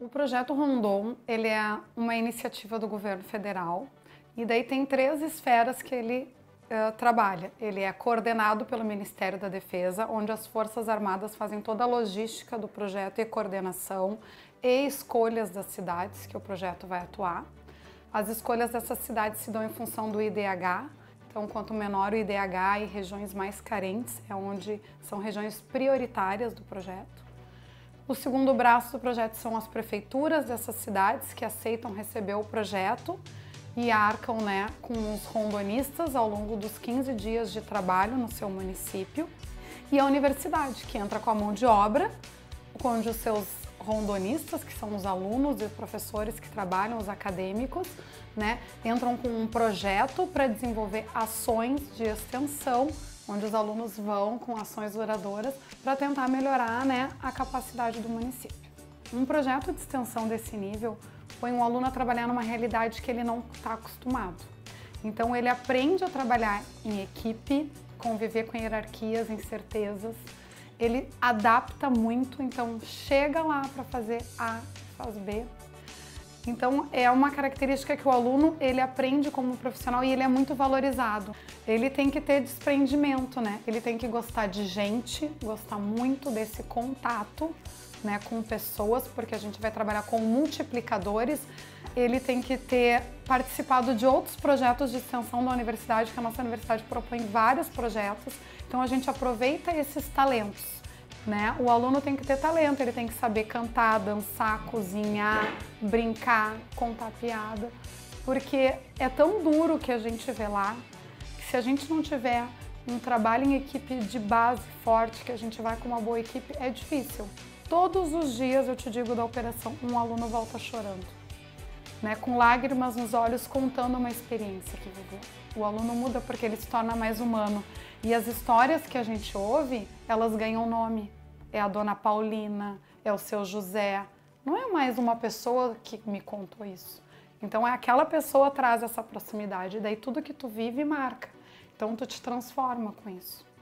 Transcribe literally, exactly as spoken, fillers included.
O projeto Rondon, ele é uma iniciativa do governo federal e daí tem três esferas que ele uh, trabalha. Ele é coordenado pelo Ministério da Defesa, onde as Forças Armadas fazem toda a logística do projeto e coordenação e escolhas das cidades que o projeto vai atuar. As escolhas dessas cidades se dão em função do I D H, então quanto menor o I D H e regiões mais carentes, é onde são regiões prioritárias do projeto. O segundo braço do projeto são as prefeituras dessas cidades que aceitam receber o projeto e arcam, né, com os rondonistas ao longo dos quinze dias de trabalho no seu município. E a universidade, que entra com a mão de obra, onde os seus rondonistas, que são os alunos e professores que trabalham, os acadêmicos, né, entram com um projeto para desenvolver ações de extensão, onde os alunos vão com ações duradouras para tentar melhorar, né, a capacidade do município. Um projeto de extensão desse nível põe um aluno a trabalhar numa realidade que ele não está acostumado. Então ele aprende a trabalhar em equipe, conviver com hierarquias, incertezas, ele adapta muito, então chega lá para fazer A, faz B. Então é uma característica que o aluno ele aprende como profissional e ele é muito valorizado. Ele tem que ter desprendimento, né? Ele tem que gostar de gente, gostar muito desse contato, né, com pessoas, porque a gente vai trabalhar com multiplicadores. Ele tem que ter participado de outros projetos de extensão da universidade, que a nossa universidade propõe vários projetos. Então a gente aproveita esses talentos, né? O aluno tem que ter talento, ele tem que saber cantar, dançar, cozinhar, brincar, contar piada, porque é tão duro o que a gente vê lá, que se a gente não tiver um trabalho em equipe de base forte, que a gente vai com uma boa equipe, é difícil. Todos os dias, eu te digo, da operação, um aluno volta chorando, né, com lágrimas nos olhos, contando uma experiência que viveu. O aluno muda porque ele se torna mais humano. E as histórias que a gente ouve, elas ganham nome. É a dona Paulina, é o seu José. Não é mais uma pessoa que me contou isso. Então é aquela pessoa que traz essa proximidade. E daí tudo que tu vive marca. Então tu te transforma com isso.